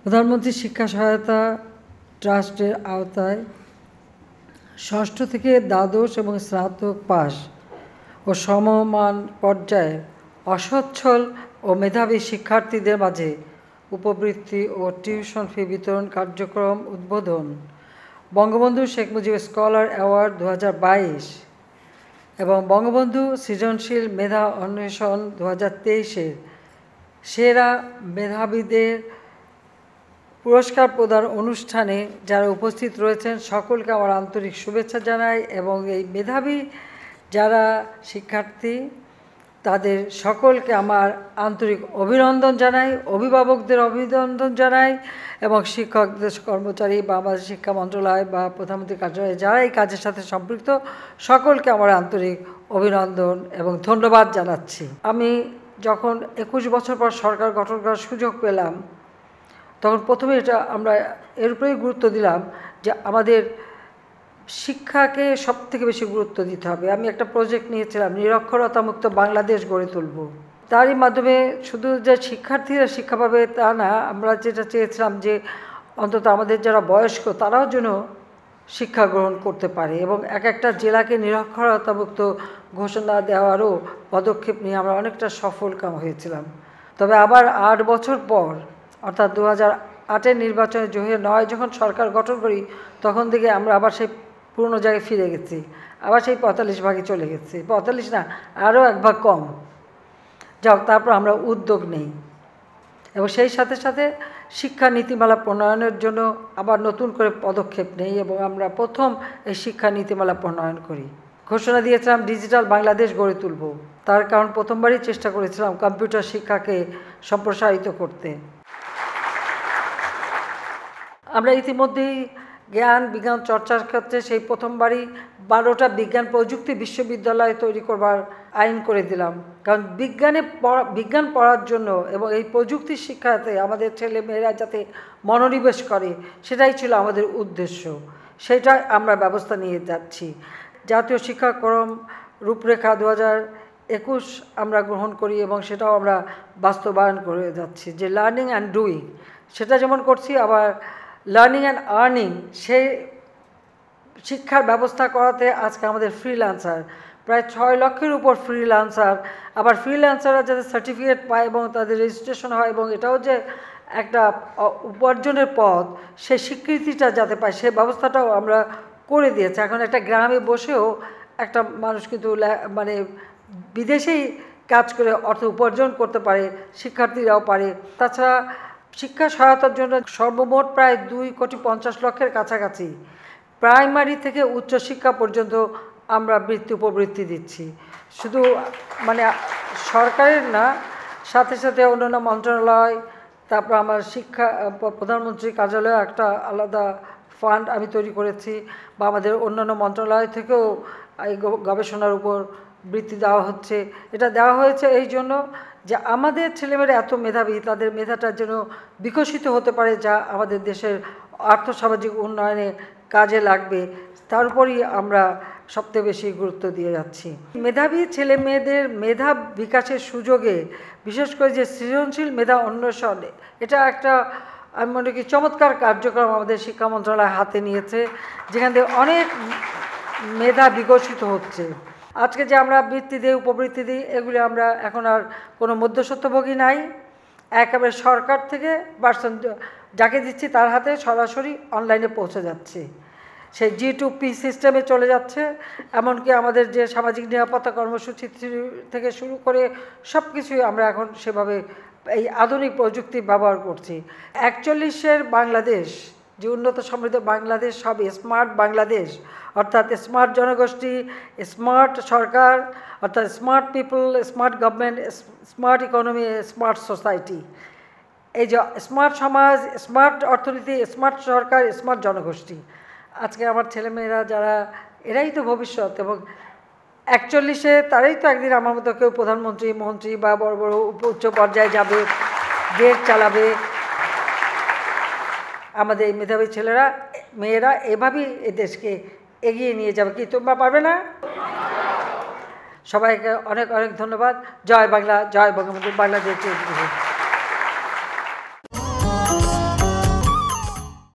প্রধানমন্ত্রী শিক্ষা সহায়তা ট্রাস্টের আওতায় ষষ্ঠ থেকে দ্বাদশ এবং স্নাতক পাস ও সমমান পর্যায়ে অসচ্ছল ও মেধাবী শিক্ষার্থীদের মাঝে উপবৃত্তি ও টিউশন ফি বিতরণ কার্যক্রম উদ্বোধন, বঙ্গবন্ধু শেখ মুজিব স্কলার অ্যাওয়ার্ড 2022 এবং বঙ্গবন্ধু সৃজনশীল মেধা অন্বেষণ 2023-এর সেরা মেধাবীদের পুরস্কার প্রদান অনুষ্ঠানে যারা উপস্থিত রয়েছেন সকলকে আমার আন্তরিক শুভেচ্ছা জানাই এবং এই মেধাবী যারা শিক্ষার্থী তাদের সকলকে আমার আন্তরিক অভিনন্দন জানাই, অভিভাবকদের অভিনন্দন জানাই এবং শিক্ষকদের, কর্মচারী বা আমাদের শিক্ষা মন্ত্রণালয় বা প্রধানমন্ত্রীর কার্যালয়ে যারা এই কাজের সাথে সম্পৃক্ত সকলকে আমার আন্তরিক অভিনন্দন এবং ধন্যবাদ জানাচ্ছি। আমি যখন 21 বছর পর সরকার গঠন করার সুযোগ পেলাম তখন প্রথমে আমরা এর উপরেই গুরুত্ব দিলাম যে আমাদের শিক্ষাকে সবথেকে বেশি গুরুত্ব দিতে হবে। আমি একটা প্রজেক্ট নিয়েছিলাম নিরক্ষরতামুক্ত বাংলাদেশ গড়ে তুলব। তারই মাধ্যমে শুধু যে শিক্ষার্থীরা শিক্ষা পাবে তা না, আমরা যেটা চেয়েছিলাম যে অন্তত আমাদের যারা বয়স্ক তারাও যেন শিক্ষা গ্রহণ করতে পারে এবং একটা জেলাকে নিরক্ষরতামুক্ত ঘোষণা দেওয়ারও পদক্ষেপ নিয়ে আমরা অনেকটা সফলকাম হয়েছিলাম। তবে আবার 8 বছর পর অর্থাৎ 2008-এর নির্বাচনে 2009 যখন সরকার গঠন করি তখন থেকে আমরা আবার সেই পুরনো জায়গায় ফিরে গেছি, আবার সেই 45 ভাগে চলে গেছি, 45 না আরও 1 ভাগ কম। যাও, তারপর আমরা উদ্যোগ নেই এবং সেই সাথে সাথে শিক্ষা নীতিমালা প্রণয়নের জন্য আবার নতুন করে পদক্ষেপ নেই এবং আমরা প্রথম এই শিক্ষা নীতিমালা প্রণয়ন করি। ঘোষণা দিয়েছিলাম ডিজিটাল বাংলাদেশ গড়ে তুলব। তার কারণ প্রথমবারই চেষ্টা করেছিলাম কম্পিউটার শিক্ষাকে সম্প্রসারিত করতে। আমরা ইতিমধ্যেই জ্ঞান বিজ্ঞান চর্চার ক্ষেত্রে সেই প্রথমবারই 12টা বিজ্ঞান প্রযুক্তি বিশ্ববিদ্যালয় তৈরি করবার আইন করে দিলাম। কারণ বিজ্ঞান পড়ার জন্য এবং এই প্রযুক্তি শিক্ষাতে আমাদের ছেলে মেয়েরা যাতে মনোনিবেশ করে সেটাই ছিল আমাদের উদ্দেশ্য, সেটাই আমরা ব্যবস্থা নিয়ে যাচ্ছি। জাতীয় শিক্ষাক্রম রূপরেখা 2021 আমরা গ্রহণ করি এবং সেটাও আমরা বাস্তবায়ন করে যাচ্ছি। যে লার্নিং অ্যান্ড ডুইং সেটা যেমন করছি, আবার লার্নিং অ্যান্ড আর্নিং সেই শিক্ষার ব্যবস্থা করাতে আজকে আমাদের ফ্রিল্যান্সার প্রায় 6 লক্ষের উপর ফ্রিল্যান্সার, আবার ফ্রিল্যান্সাররা যাতে সার্টিফিকেট পায় এবং তাদের রেজিস্ট্রেশন হয় এবং এটাও যে একটা উপার্জনের পথ সেই স্বীকৃতিটা যাতে পায় সে ব্যবস্থাটাও আমরা করে দিয়েছি। এখন একটা গ্রামে বসেও একটা মানুষ কিন্তু মানে বিদেশেই কাজ করে অর্থ উপার্জন করতে পারে, শিক্ষার্থীরাও পারে। তাছাড়া শিক্ষা সহায়তার জন্য সর্বমোট প্রায় 2,50,00,000-এর কাছাকাছি প্রাইমারি থেকে উচ্চশিক্ষা পর্যন্ত আমরা উপবৃত্তি দিচ্ছি। শুধু মানে সরকারের না, সাথে সাথে অন্যান্য মন্ত্রণালয়, তারপর আমার শিক্ষা প্রধানমন্ত্রীর কার্যালয়ে একটা আলাদা ফান্ড আমি তৈরি করেছি, বা আমাদের অন্যান্য মন্ত্রণালয় থেকেও এই গবেষণার উপর বৃত্তি দেওয়া হচ্ছে। এটা দেওয়া হয়েছে এই জন্য যে আমাদের ছেলেমেয়েরা এত মেধাবী, তাদের মেধাটা যেন বিকশিত হতে পারে, যা আমাদের দেশের আর্থসামাজিক উন্নয়নে কাজে লাগবে। তার উপরই আমরা সবচেয়ে বেশি গুরুত্ব দিয়ে যাচ্ছি। মেধাবী ছেলে মেয়েদের মেধা বিকাশের সুযোগে বিশেষ করে যে সৃজনশীল মেধা অন্বেষণ, এটা একটা আমি মনে করি চমৎকার কার্যক্রম আমাদের শিক্ষা মন্ত্রণালয় হাতে নিয়েছে, যেখান থেকে অনেক মেধা বিকশিত হচ্ছে। আজকে যে আমরা বৃত্তি দিই, উপবৃত্তি দিই, এগুলি আমরা এখন আর কোনো মধ্যস্বত্বভোগী নাই, একেবারে সরকার থেকে পার্সন যাকে দিচ্ছি তার হাতে সরাসরি অনলাইনে পৌঁছে যাচ্ছে। সেই G2P সিস্টেমে চলে যাচ্ছে। এমনকি আমাদের যে সামাজিক নিরাপত্তা কর্মসূচি থেকে শুরু করে সব কিছুই আমরা এখন সেভাবে এই আধুনিক প্রযুক্তি ব্যবহার করছি। 41-এর বাংলাদেশ, যে উন্নত সমৃদ্ধ বাংলাদেশ হবে স্মার্ট বাংলাদেশ, অর্থাৎ স্মার্ট জনগোষ্ঠী, স্মার্ট সরকার, অর্থাৎ smart people, smart government, smart economy, smart society. এই যে স্মার্ট সমাজ, স্মার্ট অর্থনীতি, স্মার্ট সরকার, স্মার্ট জনগোষ্ঠী, আজকে আমার ছেলেমেয়েরা যারা এরাই তো ভবিষ্যৎ এবং 41-এ তারাই তো একদিন আমার মতো কেউ প্রধানমন্ত্রী, মন্ত্রী বা বড় বড় উচ্চ পর্যায়ে যাবে, দেশ চালাবে। আমাদের এই মেধাবী ছেলেরা মেয়েরা এভাবেই এই দেশকে এগিয়ে নিয়ে যাবে। কি তোমরা পারবে না? সবাইকে অনেক অনেক ধন্যবাদ। জয় বাংলা, জয় বঙ্গবন্ধু, বাংলাদেশ।